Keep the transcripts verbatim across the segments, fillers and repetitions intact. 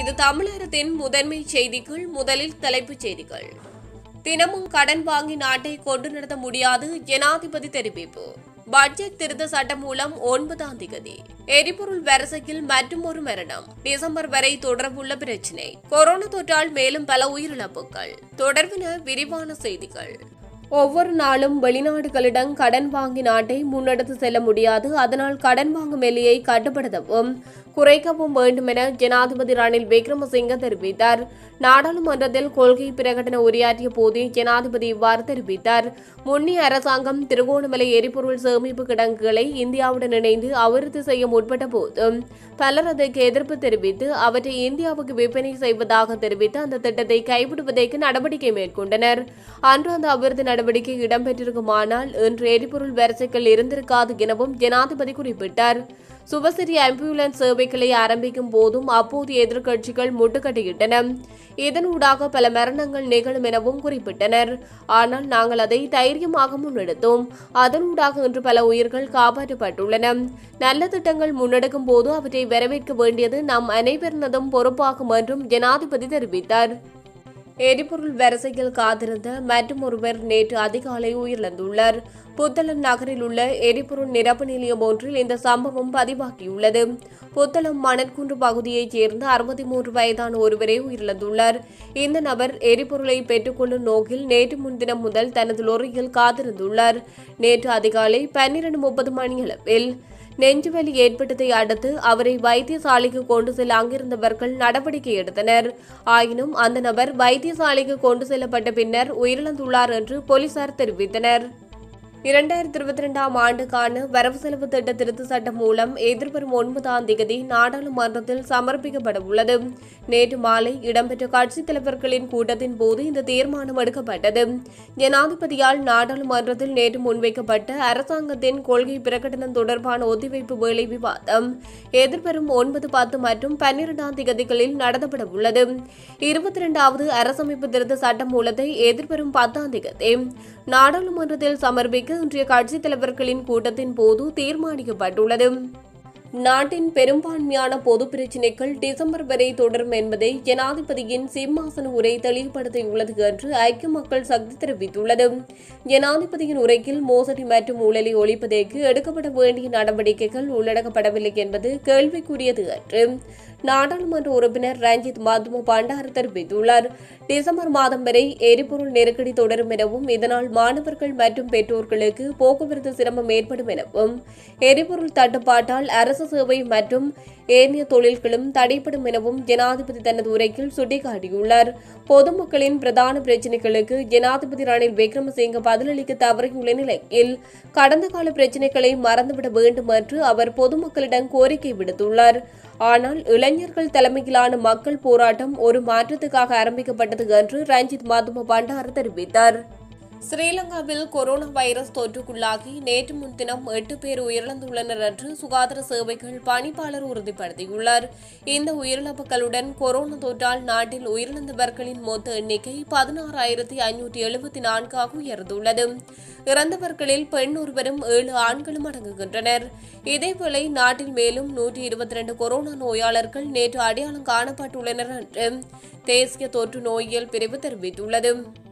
இது தமிழகத்தின் முதன்மை செய்திகள். முதலில் தலைப்புச் செய்திகள். தினமும் கடன் வாங்கி நாட்டை கொண்டு நடத்த முடியாது, ஜனாதிபதி தெரிவிப்பு. பட்ஜெட் திருத்த சட்டம் மூலம் ஒன்பதாம் தேதி எரிபொருள் வரிசையில் மற்றும் ஒரு மரணம். டிசம்பர் வரை தொடரவுள்ள பிரச்சினை. கொரோனா தொற்றால் மேலும் பல உயிரிழப்புகள். தொடர்பின விரிவான செய்திகள். ஒவ்வொரு நாளும் வெளிநாடுகளிடம் கடன் வாங்கி நாட்டை முன்னெடுத்து செல்ல முடியாது. அதனால் கடன் வாங்கும் எல்லையை கட்டுப்படுத்தவும் குறைக்கவும் வேண்டும் என ஜனாதிபதி ரணில் விக்ரமசிங்க தெரிவித்தார். நாடாளுமன்றத்தில் கொள்கை பிரகடன உரையாற்றிய போதே ஜனாதிபதி இவ்வாறு தெரிவித்தார். முன்னிய அரசாங்கம் திருகோணமலை எரிபொருள் சேமிப்பு கிடங்குகளை இந்தியாவுடன் இணைந்து அபிவிருத்தி செய்ய முற்பட்ட போதும் பலர் அதற்கு எதிர்ப்பு தெரிவித்து அவற்றை இந்தியாவுக்கு விற்பனை செய்வதாக தெரிவித்து அந்த திட்டத்தை கைவிடுவதற்கு நடவடிக்கை மேற்கொண்டனர். அன்று அந்த அபிவிருத்தி நடவடிக்கை இடம்பெற்றிருக்குமானால் இன்று எரிபொருள் வரிசைகள் இருந்திருக்காது எனவும் ஜனாதிபதி குறிப்பிட்டார். சுபசிரி ஆம்புலன்ஸ் சேவைகளை ஆரம்பிக்கும் போதும் அப்போதைய எதிர்க்கட்சிகள் முட்டுக்கட்டியிட்டன. இதனூடாக பல மரணங்கள் நிகழும் எனவும் குறிப்பிட்டனர். ஆனால் நாங்கள் அதை தைரியமாக முன்னெடுத்தோம். அதனூடாக இன்று பல உயிர்கள் காப்பாற்றப்பட்டுள்ளன. நல்ல திட்டங்கள் முன்னெடுக்கும் போது அவற்றை வரவேற்க வேண்டியது நம் அனைவரினதும் பொறுப்பாகும் என்றும் ஜனாதிபதி தெரிவித்தார். எரிபொருள் வரிசையில் காத்திருந்த மற்றும் ஒருவர் நேற்று அதிகாலை உயிரிழந்துள்ளார். புத்தளம் நகரில் உள்ள எரிபொருள் நிரப்பு நிலையம் ஒன்றில் இந்த சம்பவம் பதிவாகியுள்ளது. புத்தளம் மணற்குன்று பகுதியைச் சேர்ந்த அறுபத்தி மூன்று வயதான ஒருவரே உயிரிழந்துள்ளார். இந்த நபர் எரிபொருளை பெற்றுக்கொள்ளும் நோக்கில் நேற்று முன்தினம் முதல் தனது லொரியில் காத்திருந்துள்ளார். நேற்று அதிகாலை பன்னிரண்டு முப்பது மணியளவில் நெஞ்சுவலி ஏற்பட்டதை அடுத்து அவரை வைத்தியசாலைக்கு கொண்டு செல்ல அங்கிருந்தவர்கள் நடவடிக்கை எடுத்தனர். ஆயினும் அந்த நபர் வைத்தியசாலைக்கு கொண்டு செல்லப்பட்ட பின்னர் உயிரிழந்துள்ளார் என்று போலீசார் தெரிவித்தனர். இரண்டாயிரத்தி இருபத்தி இரண்டாம் ஆண்டுக்கான வரவு செலவு திட்ட திருத்த சட்டம் மூலம் எதிர்வரும் ஒன்பதாம் தேதி நாடாளுமன்றத்தில் சமர்ப்பிக்கப்பட உள்ளது. நேற்று மாலை இடம்பெற்ற கட்சித் தலைவர்களின் கூட்டத்தின் போது இந்த தீர்மானம் எடுக்கப்பட்டது. ஜனாதிபதியால் நாடாளுமன்றத்தில் நேற்று முன்வைக்கப்பட்ட அரசாங்கத்தின் கொள்கை பிரகடனம் தொடர்பான ஒத்திவைப்பு வேளை விவாதம் எதிர்வரும் ஒன்பது பத்து மற்றும் பன்னிரண்டாம் தேதிகளில் நடத்தப்பட உள்ளது. இருபத்தி இரண்டாவது அரசமைப்பு திருத்த சட்ட மூலத்தை எதிர்வரும் பத்தாம் தேதி நாடாளுமன்றத்தில் சமர்ப்பிக்க இன்றைய கட்சித் தலைவர்களின் கூட்டத்தின் போது தீர்மானிக்கப்பட்டுள்ளது. நாட்டின் பெரும்பான்மையான பொது பிரச்சினைகள் டிசம்பர் வரை தொடரும் என்பதை ஜனாதிபதியின் சிம்மாசன உரை தெளிவுபடுத்தியுள்ளது என்று ஐக்கிய மக்கள் சக்தி தெரிவித்துள்ளது. ஜனாதிபதியின் உரையில் மோசடி மற்றும் ஊழலை ஒழிப்பதற்கு எடுக்கப்பட வேண்டிய நடவடிக்கைகள் உள்ளடக்கப்படவில்லை என்பது கேள்விக்குரியது என்று நாடாளுமன்ற உறுப்பினர் ரஞ்சித் மதும பண்டார தெரிவித்துள்ளார். டிசம்பர் மாதம் வரை எரிபொருள் நெருக்கடி தொடரும் எனவும் இதனால் மாணவர்கள் மற்றும் பெற்றோர்களுக்கு போக்குவரத்து சிரமம் ஏற்படும் எனவும் எரிபொருள் தட்டுப்பாட்டால் அரசு சேவை மற்றும் ஏனைய தொழில்களும் தடைப்படும் எனவும் ஜனாதிபதி தனது உரையில் சுட்டிக்காட்டியுள்ளார். பொதுமக்களின் பிரதான பிரச்சினைகளுக்கு ஜனாதிபதி ரணில் விக்ரமசிங்க பதிலளிக்க தவறியுள்ள நிலையில் கடந்த கால பிரச்சினைகளை மறந்துவிட வேண்டும் என்று அவர் பொதுமக்களிடம் கோரிக்கை விடுத்துள்ளார். ஆனால் இளைஞர்கள் தலைமையிலான மக்கள் போராட்டம் ஒரு மாற்றத்துக்காக ஆரம்பிக்கப்பட்டது என்று ரஞ்சித் மதும பண்டார தெரிவித்தார். ஸ்ரீலங்காவில் கொரோனா வைரஸ் தொற்றுக்குள்ளாகி நேற்று முன்தினம் எட்டு பேர் உயிரிழந்துள்ளனர் என்று சுகாதார சேவைகள் பணிப்பாளர் உறுதிப்படுத்தியுள்ளார். இந்த உயிரிழப்புகளுடன் கொரோனா தொற்றால் நாட்டில் உயிரிழந்தவர்களின் மொத்த எண்ணிக்கை பதினாறாயிரத்தி ஐநூற்றி எழுபத்தி நான்காக உயர்ந்துள்ளது. இறந்தவர்களில் பெண் ஒருவரும் ஏழு ஆண்களும் அடங்குகின்றனர். இதேவேளை நாட்டில் மேலும் நூற்றி இருபத்தி இரண்டு கொரோனா நோயாளர்கள் நேற்று அடையாளம் காணப்பட்டுள்ளனர் என்று தேசிய தொற்று நோயியல் பிரிவு தெரிவித்துள்ளது.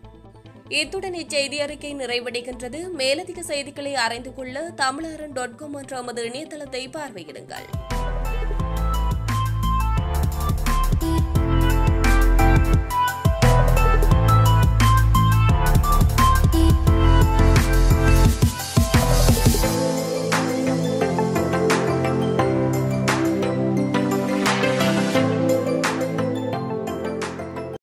இத்துடன் இச்செய்தி அறிக்கை நிறைவடைகின்றது. மேலதிக செய்திகளை அறிந்து கொள்ள தமிழரன் டாட் காம் என்ற நமது இணையதளத்தை பார்வையிடுங்கள்.